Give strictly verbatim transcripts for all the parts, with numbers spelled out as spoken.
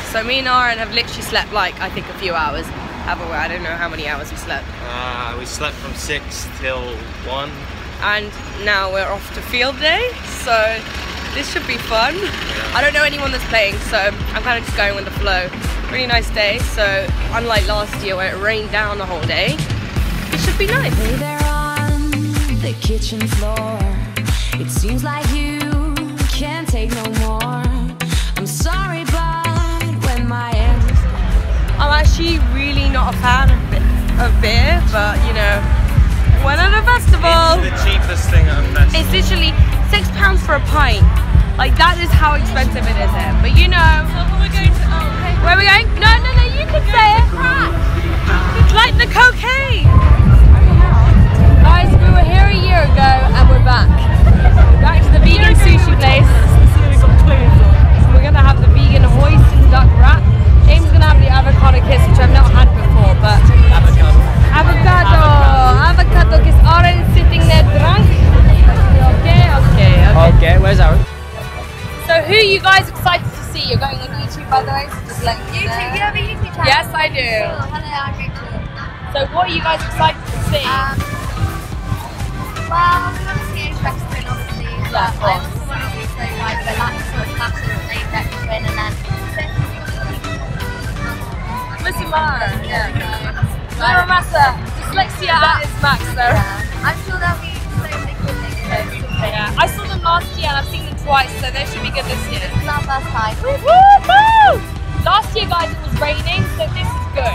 So me and Aaron have literally slept like, I think a few hours. Haven't we? I don't know how many hours we slept. Uh, we slept from six till one. And now we're off to field day, so this should be fun. Yeah. I don't know anyone that's playing, so I'm kind of just going with the flow. Really nice day, so unlike last year where it rained down the whole day, it should be nice. Hey there on the kitchen floor, it seems like you can't take no more. I'm sorry, but when my end is done. I'm actually really not a fan of, of beer, but you know, when at a festival, It's the cheapest thing at a festival. it's literally six pounds for a pint. Like that is how expensive it is here. But you know, where are we going? No, no, no, you can say it. It's like the cocaine. Guys, we were here a year ago and we're back. Back to the vegan sushi place. We're gonna have the vegan hoisin duck wrap. James is gonna have the avocado kiss, which I've not had before, but avocado. Avocado, avocado kiss. Aaron is sitting there drunk. Okay, okay, okay. Okay, where's Aaron? So who are you guys excited to see? You're going on YouTube, by the way, so just let me know. YouTube, you have a YouTube channel? Yes, I do. Oh, hello, I'm Rachel. So what are you guys excited to see? Um, well, we want to see Apex win, obviously. Yeah, But of I course. also want to do so like the last sort of clashes and Apex win, and then Missy Mara. yeah, so, Mara Massa. Dyslexia at its max, though. yeah. I'm sure there'll be so many cool things. So, Yeah, I saw them last year and I've seen them twice, so they should be good this year. This is our first time. Woo-hoo! Last year, guys, it was raining, so this is good.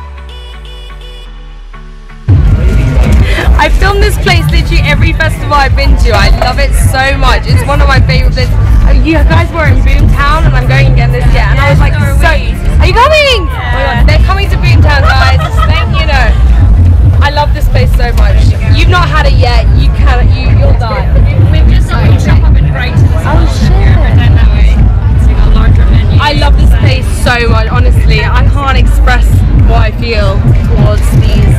I filmed this place literally every festival I've been to. I love it so much. It's one of my favourite places. Oh, you guys were in Boomtown and I'm going again this year. And I was like, so, are you coming? Oh my God, they're coming to Boomtown, guys. Then, you know, I love this place so much. You've not had it yet. You can't, you, you'll die. We've just got a shop up in Brighton as well. Oh, shit. Down that way. It's like a larger menu. I love this place so much, honestly. I can't express what I feel towards these